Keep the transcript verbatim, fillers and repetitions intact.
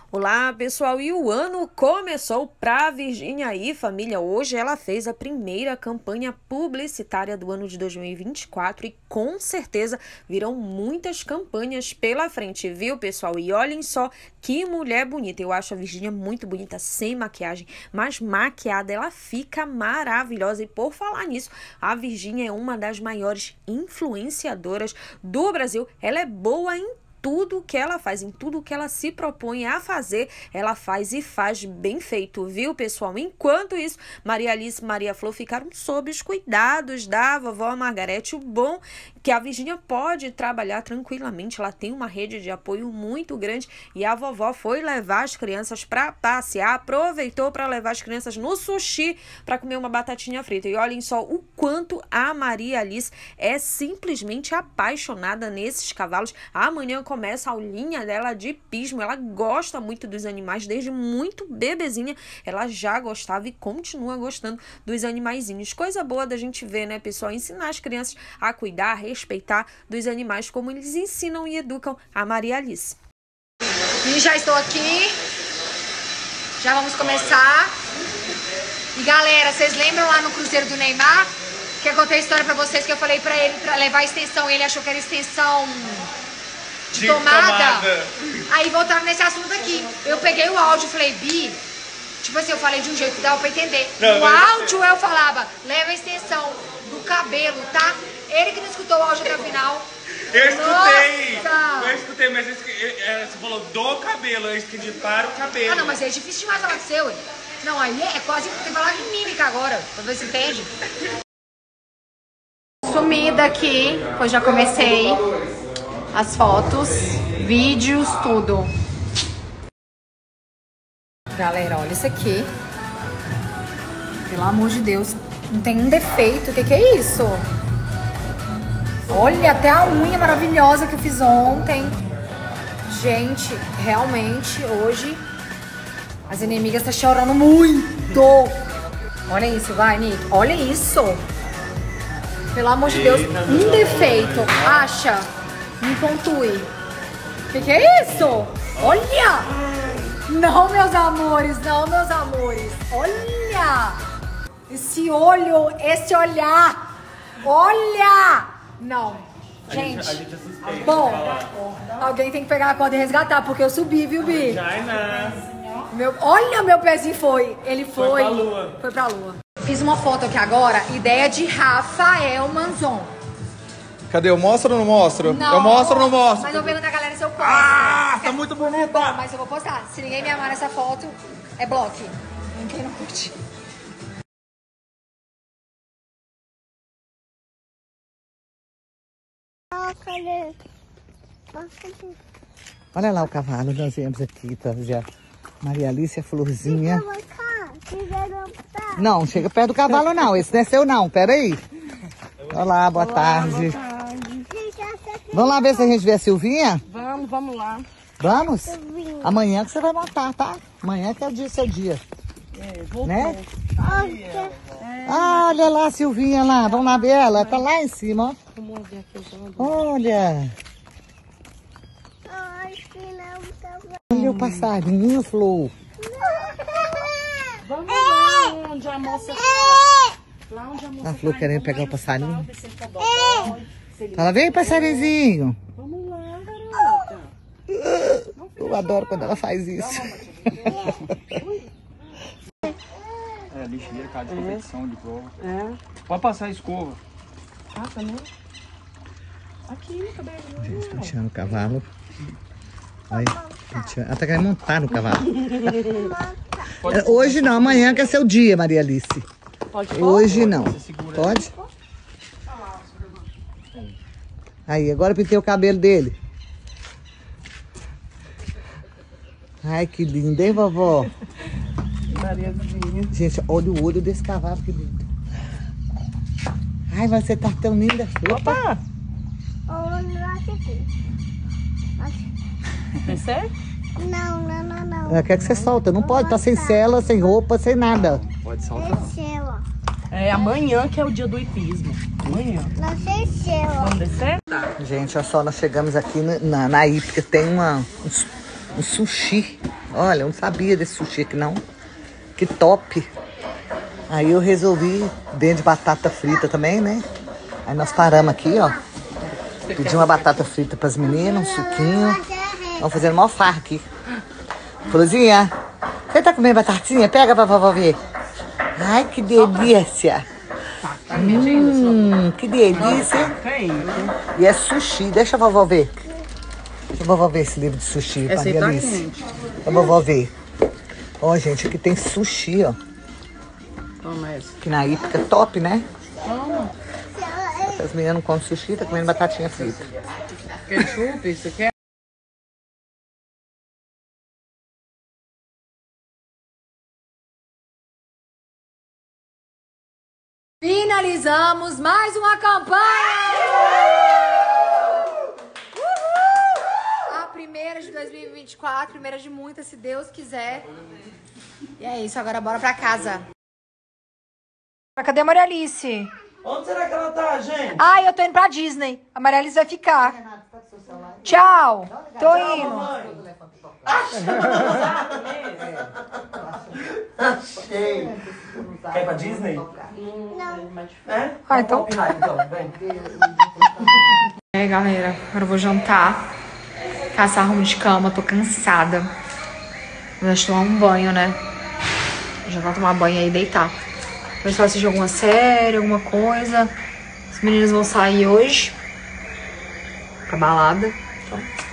Olá, pessoal, e o ano começou para a Virgínia aí, família. Hoje ela fez a primeira campanha publicitária do ano de dois mil e vinte e quatro e com certeza virão muitas campanhas pela frente, viu, pessoal? E olhem só que mulher bonita. Eu acho a Virgínia muito bonita sem maquiagem, mas maquiada ela fica maravilhosa. E por falar nisso, a Virgínia é uma das maiores influenciadoras do Brasil. Ela é boa em tudo que ela faz, em tudo que ela se propõe a fazer, ela faz e faz bem feito, viu, pessoal? Enquanto isso, Maria Alice e Maria Flor ficaram sob os cuidados da vovó Margarete. O bom é que a Virgínia pode trabalhar tranquilamente, ela tem uma rede de apoio muito grande e a vovó foi levar as crianças para passear, aproveitou para levar as crianças no sushi para comer uma batatinha frita. E olhem só o quanto a Maria Alice é simplesmente apaixonada nesses cavalos. Amanhã começa a aulinha dela de hipismo, ela gosta muito dos animais, desde muito bebezinha, ela já gostava e continua gostando dos animaizinhos. Coisa boa da gente ver, né, pessoal? Ensinar as crianças a cuidar, a respeitar dos animais, como eles ensinam e educam a Maria Alice. E já estou aqui, já vamos começar. E galera, vocês lembram lá no cruzeiro do Neymar? Que eu contei a história pra vocês, que eu falei pra ele pra levar a extensão, ele achou que era extensão de, de tomada. tomada. Aí voltaram nesse assunto aqui. Eu peguei o áudio e falei, Bi, tipo assim, eu falei de um jeito que dava pra entender. Não, no áudio eu falava, leva a extensão do cabelo, tá? Ele que não escutou o áudio até o final. Eu escutei! Nossa. Eu escutei, mas você falou do cabelo, eu entendi para o cabelo. Ah, não, mas é difícil demais falar do seu, hein? Não, aí é quase, tem que falar de mímica agora, pra ver se entende. Sumida aqui, pois já comecei as fotos, vídeos, tudo. Galera, olha isso aqui. Pelo amor de Deus, não tem um defeito. O que que é isso? Olha, até a unha maravilhosa que eu fiz ontem. Gente, realmente, hoje, as inimigas estão chorando muito. Olha isso, vai, Nick. Olha isso. Pelo amor de Deus, um defeito. Acha? Me pontue. O que que é isso? Olha! Não, meus amores, não, meus amores. Olha! Esse olho, esse olhar. Olha! Não. Gente, a gente, a gente bom, alguém tem que pegar a corda e resgatar, porque eu subi, viu, Bi? Meu, olha, meu pezinho foi. Ele foi. Foi pra lua. Foi pra lua. Fiz uma foto aqui agora, ideia de Rafael Manzon. Cadê? Eu mostro ou não mostro? Não, eu mostro ou não mostro? Mas eu pergunto a galera se eu posto. Ah, tá muito bonita. Bom, mas eu vou postar. Se ninguém me amar nessa foto, é bloque. Ninguém não curte. Olha lá o cavalo, nós viemos aqui, tá? Já. Maria Alice, a Florzinha. Não, chega perto do cavalo não, esse não é seu não, peraí. Olá, boa Olá, tarde. Boa tarde. Vamos lá ver se a gente vê a Silvinha? Vamos, vamos lá. Vamos? Amanhã que você vai montar, tá? Amanhã que é o dia, seu dia. É, vou né? É. Ah, olha lá a Silvinha lá, vamos lá ver ela, tá lá em cima, ó. Vamos ver aqui, olha. Olha o passarinho, Flor. Vamos lá onde a moça... Lá onde a moça... A Flor tá querendo pegar o passarinho. É. Fala, vem, passarinho. Vamos lá, garota. Eu adoro quando ela faz isso. É, lixeira, cara, de é. competição, de prova. É. Pode passar a escova. Passa, né? Aqui no cabelo. Gente, penteando o cavalo. Aí, penteando. Ela tá querendo montar no cavalo. Hoje não, amanhã que é seu dia, Maria Alice. Pode? Hoje não. Pode? Aí, agora eu pintei o cabelo dele. Ai, que lindo, hein, vovó? Mariazinha. Gente, olha o olho desse cavalo, que lindo. Ai, você tá tão linda. Opa! É sério? Não, não, não, não. Ela quer que você solta. Não pode estar sem cela, sem roupa, sem nada. Pode soltar. É amanhã que é o dia do hipismo. Amanhã. Não desceu. Vamos descer? Tá. Gente, olha só, nós chegamos aqui na, na, na hípica. Tem uma, um, um sushi. Olha, eu não sabia desse sushi aqui, não. Que top. Aí eu resolvi, dentro de batata frita também, né? Aí nós paramos aqui, ó. Pedi uma batata frita pras meninas, um suquinho. Vamos fazendo uma farra aqui. Florzinha, você tá comendo batatinha? Pega pra vovó ver. Ai, que delícia. Hum, que delícia. E é sushi, deixa a vovó ver. Deixa a vovó ver esse livro de sushi. Essa aí tá Alice. quente. A vovó ver. Ó, gente, aqui tem sushi, ó. Toma essa. Que na hípica é top, né? Toma. As meninas não comem sushi, tá comendo batatinha frita. Ketchup, você quer? Finalizamos mais uma campanha! Uhul! A primeira de dois mil e vinte e quatro, primeira de muitas, se Deus quiser. E é isso, agora bora pra casa. Cadê a Maria Alice? Onde será que ela tá, gente? Ai, eu tô indo pra Disney. A Maria Alice vai ficar. Tchau. Tô indo. Achei. Quer ir pra Disney? É? Ah, então. Ah, então, vem. É, galera, agora eu vou jantar. Caçar arrumo de cama, tô cansada. Vou tomar um banho, né? Já vou tomar banho aí e deitar. Ver se eu assisto alguma série, alguma coisa. Os meninos vão sair hoje pra balada. Então,